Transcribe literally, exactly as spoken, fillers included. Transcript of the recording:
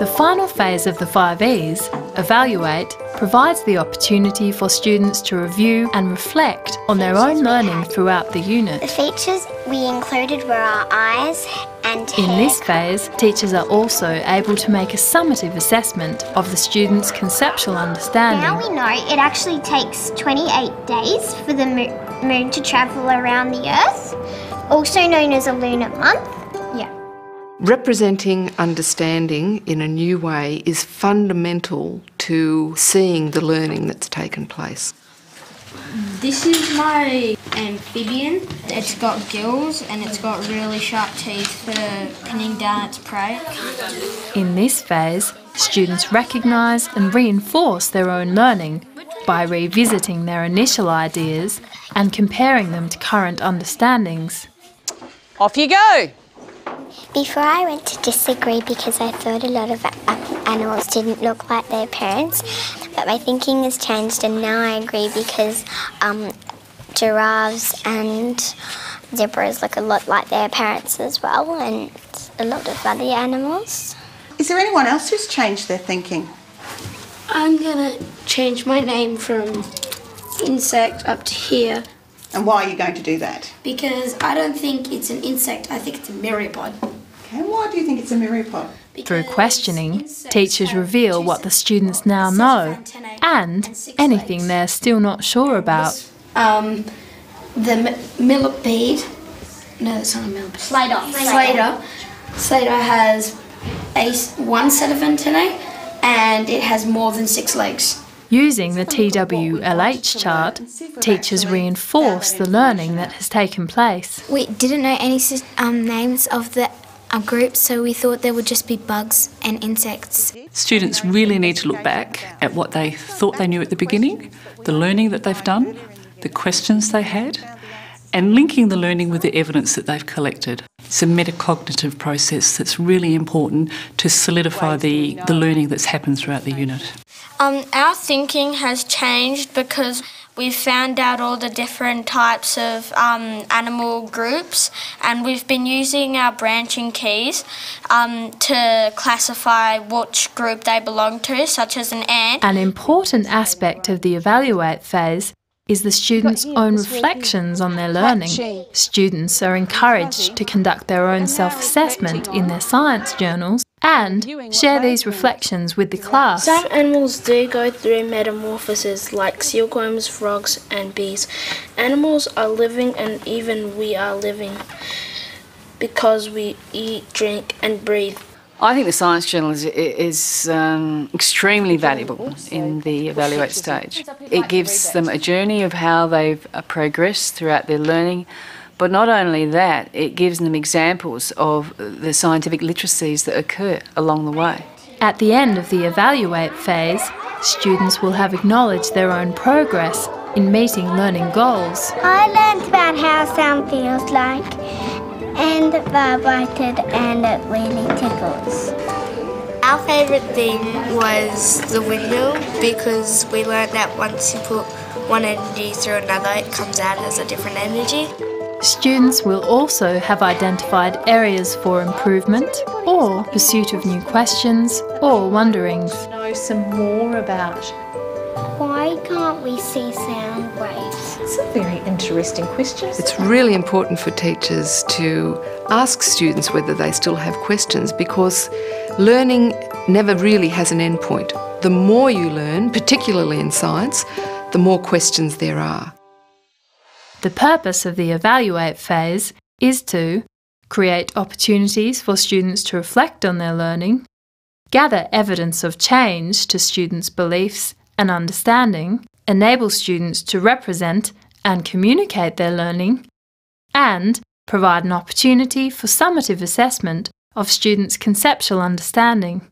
The final phase of the five E's, evaluate, provides the opportunity for students to review and reflect on their own learning throughout the unit. The features we included were our eyes and hair. In this phase, teachers are also able to make a summative assessment of the students' conceptual understanding. Now we know it actually takes twenty-eight days for the mo- moon to travel around the Earth, also known as a lunar month. Yeah. Representing understanding in a new way is fundamental to seeing the learning that's taken place. This is my amphibian. It's got gills and it's got really sharp teeth for pinning down its prey. In this phase, students recognise and reinforce their own learning by revisiting their initial ideas and comparing them to current understandings. Off you go! Before I went to disagree because I thought a lot of animals didn't look like their parents, but my thinking has changed and now I agree because um, giraffes and zebras look a lot like their parents as well, and a lot of other animals. Is there anyone else who's changed their thinking? I'm going to change my name from insect up to here. And why are you going to do that? Because I don't think it's an insect, I think it's a myriapod. Okay, and why do you think it's a myriapod? Through questioning, teachers reveal what the students now know and anything they're still not sure about. Um, the millipede, no that's not a millipede. Slater. Slater. Slater has a, one set of antennae and it has more than six legs. Using the T W L H chart, teachers reinforce the learning that has taken place. We didn't know any um, names of the uh, groups, so we thought there would just be bugs and insects. Students really need to look back at what they thought they knew at the beginning, the learning that they've done, the questions they had, and linking the learning with the evidence that they've collected. It's a metacognitive process that's really important to solidify the, the learning that's happened throughout the unit. Um, our thinking has changed because we've found out all the different types of um, animal groups, and we've been using our branching keys um, to classify which group they belong to, such as an ant. An important aspect of the evaluate phase is the students' own reflections on their learning. Students are encouraged to conduct their own self-assessment in their science journals and share these reflections with the class. Some animals do go through metamorphoses, like silkworms, frogs and bees. Animals are living, and even we are living because we eat, drink and breathe. I think the science journal is, is um, extremely valuable in the evaluate stage. It gives them a journey of how they've progressed throughout their learning, but not only that, it gives them examples of the scientific literacies that occur along the way. At the end of the evaluate phase, students will have acknowledged their own progress in meeting learning goals. I learned about how sound feels like, and vibrated, and it really tickles. Our favourite thing was the windmill, because we learned that once you put one energy through another, it comes out as a different energy. Students will also have identified areas for improvement or pursuit of new questions or wonderings. Know some more about why can't we see sound waves? It's a very interesting question. It's really important for teachers to ask students whether they still have questions, because learning never really has an end point. The more you learn, particularly in science, the more questions there are. The purpose of the evaluate phase is to create opportunities for students to reflect on their learning, gather evidence of change to students' beliefs and understanding, enable students to represent and communicate their learning, and provide an opportunity for summative assessment of students' conceptual understanding.